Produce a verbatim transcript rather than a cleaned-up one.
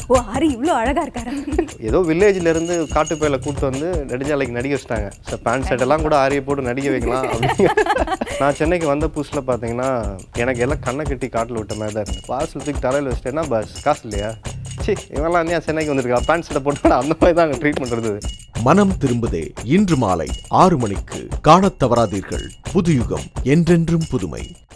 ஓ ஆரி இவ்வளோ அழகா இருக்காரு. ஏதோ வில்லேஜ்ல இருந்து காட்டு பையில கூப்பிட்டு வந்து நெடுஞ்சாலைக்கு நடிக்க வச்சிட்டாங்க. சார் பேண்ட் ஷர்ட் எல்லாம் கூட ஆரியை போட்டு நடிக்க வைக்கலாம் அப்படின்னு. நான் சென்னைக்கு வந்த புதுசில் பார்த்தீங்கன்னா எனக்கு எல்லாம் கண்ணை கட்டி காட்டில் விட்ட மாதிரி தான் இருந்தது. பார்சல் தூக்கி தரையில் வச்சுட்டேன்னா பஸ் காசு இல்லையா, சரி இவெல்லாம் ஏன் சென்னைக்கு வந்திருக்கா பேண்ட் ஷர்ட்டை போட்டு அந்த மாதிரி தான் அங்கே ட்ரீட்மெண்ட் இருந்தது. மனம் திரும்புதே இன்று மாலை ஆறு மணிக்கு காணத் தவறாதீர்கள். புதுயுகம் என்றென்றும் புதுமை.